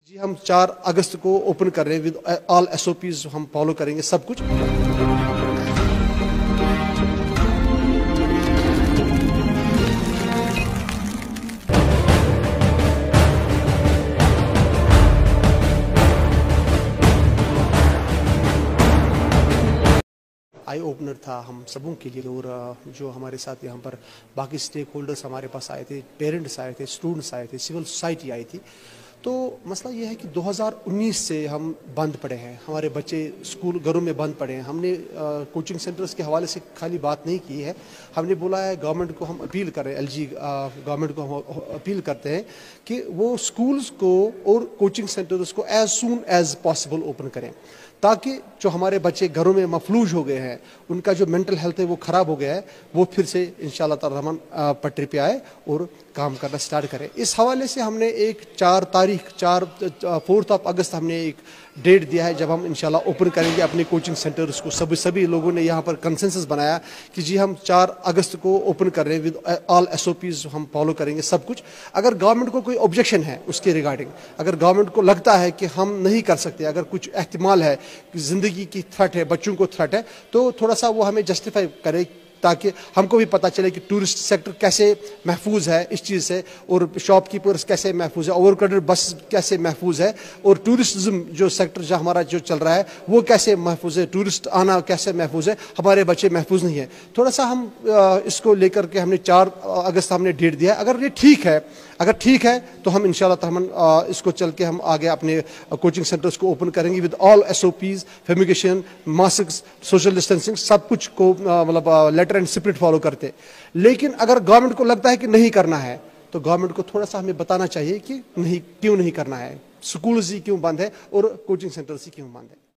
जी हम 4 अगस्त को ओपन कर रहे हैं विद ऑल SOPs हम फॉलो करेंगे सब कुछ। आई ओपनर था हम सबों के लिए और जो हमारे साथ यहाँ पर बाकी स्टेक होल्डर्स हमारे पास आए थे, पेरेंट्स आए थे, स्टूडेंट्स आए थे, सिविल सोसाइटी आई थी। तो मसला ये है कि 2019 से हम बंद पड़े हैं, हमारे बच्चे स्कूल घरों में बंद पड़े हैं। हमने कोचिंग सेंटर्स के हवाले से खाली बात नहीं की है, हमने बोला है गवर्नमेंट को हम अपील कर रहे हैं, LG गवर्नमेंट को हम अपील करते हैं कि वो स्कूल्स को और कोचिंग सेंटर्स को as soon as possible open करें, ताकि जो हमारे बच्चे घरों में मफलूज हो गए हैं, उनका जो मेंटल हेल्थ है वो ख़राब हो गया है, वो फिर से इंशाल्लाह ताला रहमान पटरी पे आए और काम करना स्टार्ट करें। इस हवाले से हमने एक 4 अगस्त हमने एक डेट दिया है जब हम इंशाल्लाह ओपन करेंगे अपने कोचिंग सेंटर्स को। सभी लोगों ने यहाँ पर कंसेंसस बनाया कि जी हम 4 अगस्त को ओपन कर रहे हैं विद ऑल SOPs हम फॉलो करेंगे सब कुछ। अगर गवर्नमेंट को कोई ऑब्जेक्शन है उसके रिगार्डिंग, अगर गवर्नमेंट को लगता है कि हम नहीं कर सकते, अगर कुछ एहतिमाल है कि ज़िंदगी की थ्रेट है, बच्चों को थ्रेट है, तो थोड़ा सा वो हमें जस्टिफाई करे, ताकि हमको भी पता चले कि टूरिस्ट सेक्टर कैसे महफूज है इस चीज़ से, और शॉपकीपर्स कैसे महफूज है, ओवरक्राउडेड बस कैसे महफूज है, और टूरिज्म जो सेक्टर जो हमारा जो चल रहा है वो कैसे महफूज है, टूरिस्ट आना कैसे महफूज है, हमारे बच्चे महफूज नहीं है। थोड़ा सा हम इसको लेकर के हमने 4 अगस्त हमने डेट दिया है। अगर ये ठीक है तो हम इंशाल्लाह इसको चल के हम आगे अपने कोचिंग सेंटर्स को ओपन करेंगे with all SOPs, fumigation, mask, social distancing, सब कुछ को मतलब लेटर एंड स्पिरिट फॉलो करते। लेकिन अगर गवर्नमेंट को लगता है कि नहीं करना है तो गवर्नमेंट को थोड़ा सा हमें बताना चाहिए कि क्यों नहीं करना है, स्कूल्स ही क्यों बंद है और कोचिंग सेंटर्स ही क्यों बंद है।